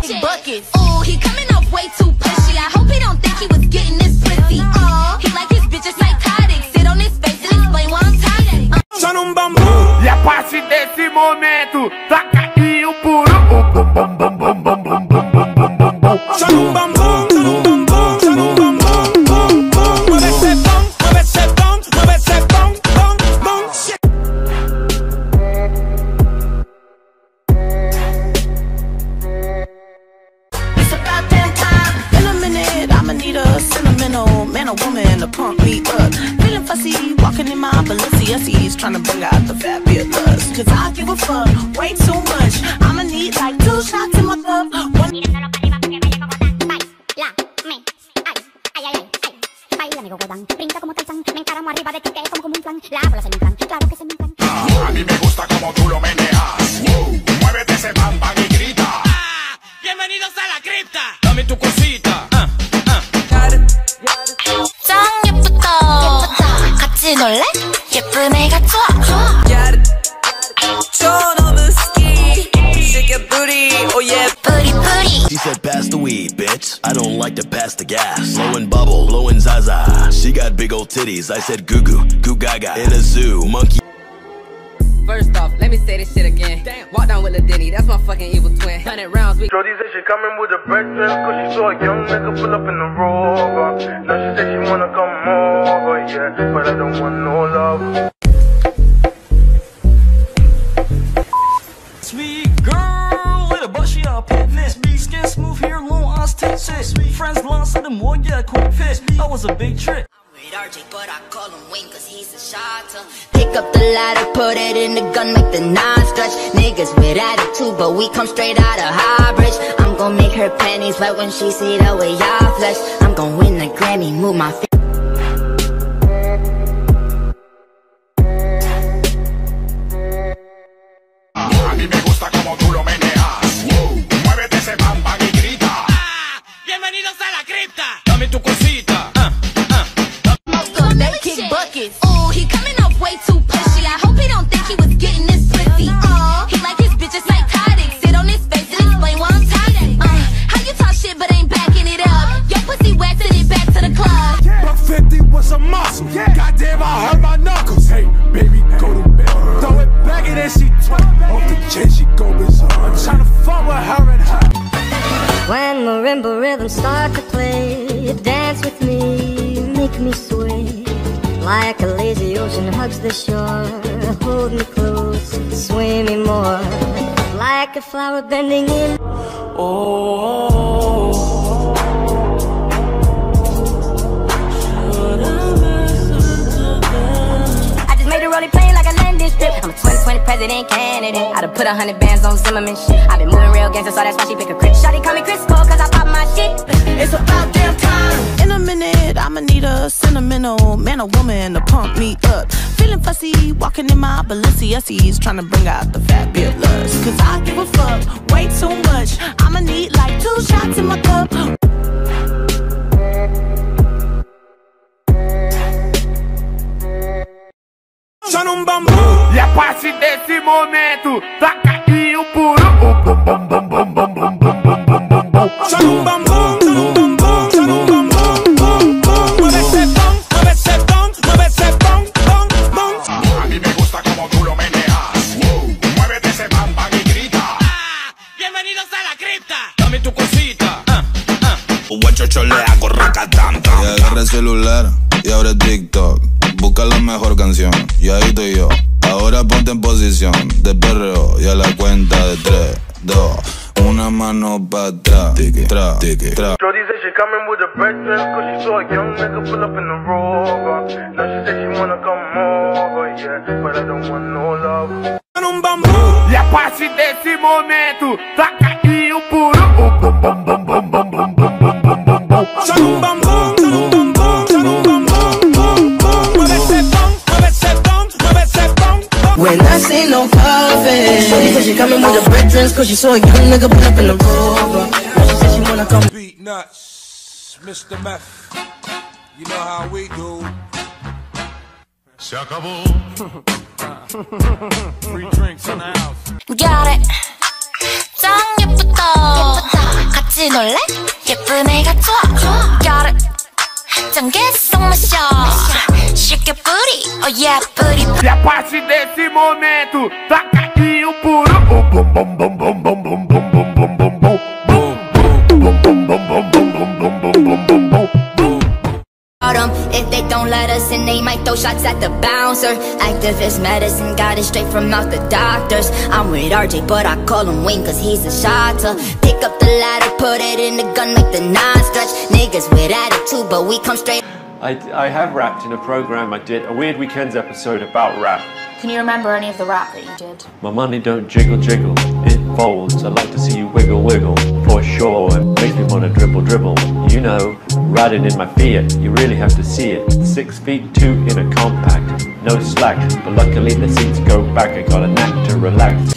Buckets. Ooh, he coming off way too pushy. I hope he don't think he was getting this pussy. He like his bitches psychotic. Sit on his face and explain why I'm tired. Só num bambu. E a partir desse momento, taca aí o puro. Só num bambu. Man or woman to pump me up. Feeling fussy, walking in my Balenciennes, trying to bring out the fabulous. Cause I give a fuck way too much. I'ma need like 2 shots in my cup. A mí me gusta como tú lo meneas. Muévete ese bam bam y grita. Bienvenidos a la cripta. Dame tu cosita. 짱 예쁘다. 같이 놀래? 예쁜 애가 좋아. Shake your booty, oh yeah. 뿌리 뿌리. She said pass the weed, bitch. I don't like to pass the gas. Blowing bubble, blowing Zaza. She got big old titties. I said goo goo, goo gaga. In a zoo, monkey. First off, let me say this shit again. Damn. Walk down with Lil Denny, that's my fucking evil twin. 100 rounds, we Jody said she coming with a breakfast, cause she saw a young nigga pull up in the Rover. Now she said she wanna come over, yeah, but I don't want no love. Sweet girl with a bushy up fitness. Skin smooth hair, long ass tits. Friends lost at the more, yeah, cool fit. That was a big trick. RJ, but I call him Wayne cause he's a shotter. Pick up the ladder, put it in the gun, make the nine stretch. Niggas with attitude, but we come straight out of Highbridge. I'm gon' make her panties wet when she see the way y'all flex. I'm gon' win the Grammy, move my feet. A mí me gusta como tú lo meneas. Muévete ese bam bam y grita. Bienvenidos a la cripta. Dame tu cosita. They kick buckets. Ooh, he coming off way too pushy. I hope he don't think he was getting this pussy. He like his bitches psychotic. Sit on his face and explain why I'm tired. How you talk shit but ain't backing it up? Your pussy wet, send it back to the club. Buck 50 was a muscle. Goddamn, I hurt my knuckles. Hey, baby, go to bed. Throw it back and then she twerk. Off the chin, she go bizarre. I'm tryna fuck with her and her. When marimba rhythms start to play, dance with me, make me sway. Like a lazy ocean hugs the shore, hold me close, sway me more. Like a flower bending in. I just made a rolling plane like a landing strip. I'm a 2020 president candidate. I done put 100 bands on Zimmerman shit. I been moving real gangster, so that's why she pick a crit. Shawty call me Chris Cole, cause I pop my shit. It's about damn time. In a minute, I'ma need a sentimental man or woman to pump me up. Feeling fussy, walking in my Balenciennes, trying to bring out the fabulous. Cause I give a fuck way too much. I'ma need like 2 shots in my cup. Só num bambu. E a partir desse momento, taca aí o puro. Só num bambu. A mí me gusta como tú lo meneas. Muévete ese bam bam y grita. Bienvenidos a la cripta. Dame tu cosita. Guachocho le hago racatanta. Y agarra el celular y abre TikTok. Busca la mejor canción y ahí estoy yo. Ahora ponte en posición de perreo y a la cuenta de 3, 2, una mano para atrás. Tiki, tra, tiki, tra. Jody said she coming with a breakfast, cause she saw a young nigga pull up in the Rover. Now she said she wanna come over, yeah, but I don't want no love. Num bambu. E a partir desse momento, taca aí o puro. Só num bambu. When I say no coffee, Shorty said she coming with the breakfast, cause she saw a young nigga pull up in the Rover. Now she said she wanna come. Beat nuts, Mr. Meth. You know how we do. Se acabó. Free drinks in the house. Got it. 짱 예쁘다. 왠지 놀래? 예쁜 애가 좋아 Got it 전 계속 마셔 Shake your booty Oh yeah booty E a partir desse momento toca aqui o puro bum bum bum bum bum bum bum bum bum bum bum If they don't let us in, they might throw shots at the bouncer. Activist medicine, got it straight from out the doctors. I'm with RJ, but I call him Wayne cause he's a shotter. Pick up the ladder, put it in the gun, make the non-stretch. Niggas with attitude, but we come straight. I have rapped in a program I did, a Weird Weekends episode about rap. Can you remember any of the rap that you did? My money don't jiggle jiggle, it folds. I like to see you wiggle wiggle, for sure. It makes me wanna dribble dribble. You know, riding in my Fiat, you really have to see it. 6'2" in a compact, no slack. But luckily the seats go back, I got a knack to relax.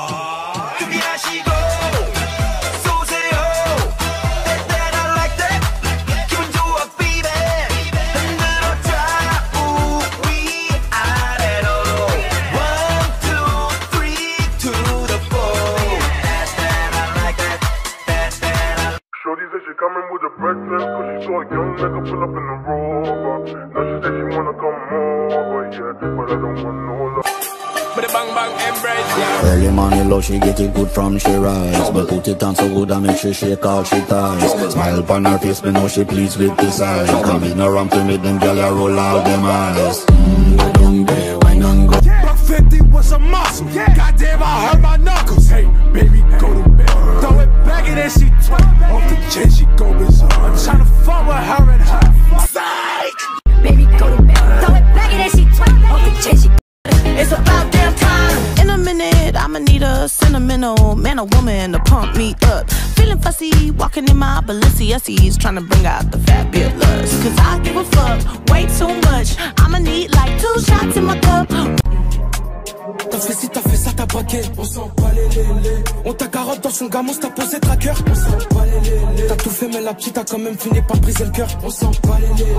Shorty said she coming with a breakfast cause she saw a young nigga pull up in the Rover. Now she said she wanna come over, yeah, but I don't want no love. But the bang bang embrace, yeah. Early morning love, she get it good from she rise. But put it on so good I make she shake all she ties. Smile upon her face, me know she pleased with the size. Come in around to make them gyal roll out them eyes. Go down there, wine and go. Buck 50 was a muscle. Goddamn, I hurt my knuckles. Hey, baby, go to bed. Throw it back and then she off the chain, she go bizarre. I'm tryna fuck with her and her. Psych! Baby, go to bed. Throw it back and then she off the chain, she It's about damn time. In a minute, I'ma need a sentimental man or woman to pump me up. Feeling fussy, walking in my Balenciennes, trying to bring out the fat bit lust. Cause I give a fuck way too much. I'ma need like 2 shots in my cup. T'as fait ci, t'as fait ça, t'as braqué. On s'en bat les lélés. On t'a carotte dans son gamos, t'as posé tracker. On s'en bat les lélés. T'as tout fait, mais la petite a quand même fini par briser le cœur. On s'en bat les lélés.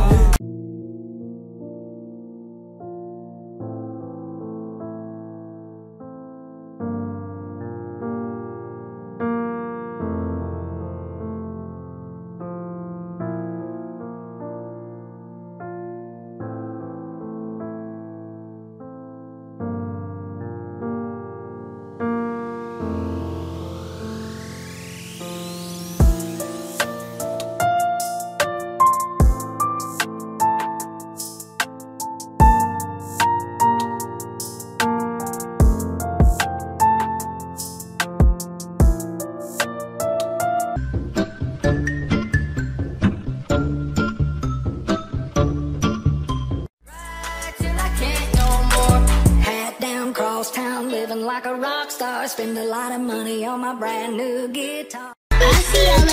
Living like a rock star, spend a lot of money on my brand new guitar. I see how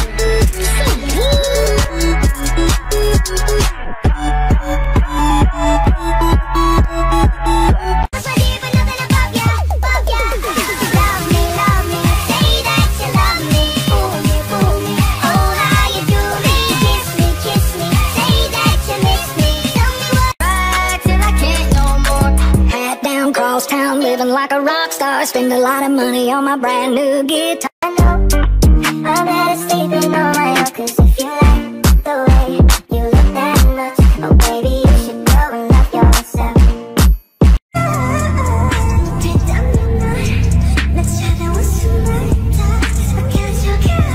living like a rock star, spend a lot of money on my brand new guitar. I know I'm better sleeping on my own, cause if you like the way you look that much, oh baby, you should go and love yourself. Let's try that one tonight. I can't joke it.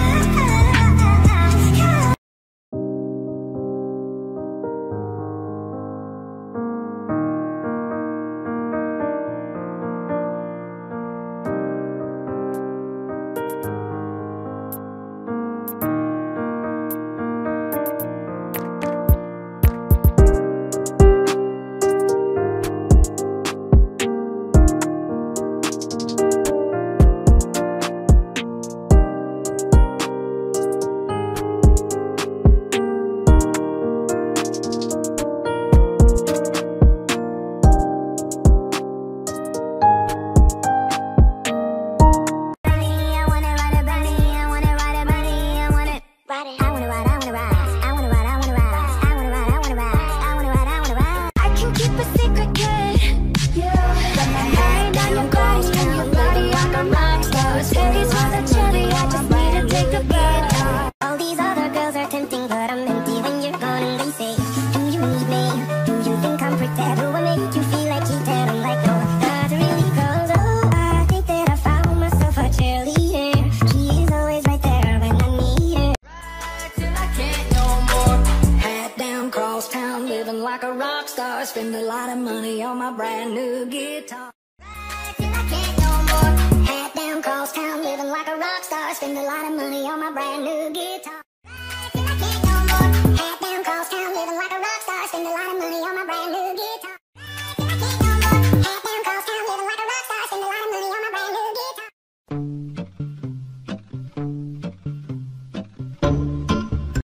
my brand new guitar. Till I can't no more. Hat down, cross town, living like a rock star. Spend a lot of money on my brand new guitar. Till I can't no more. Hat down, cross town, living like a rock star. Spend a lot of money on my brand new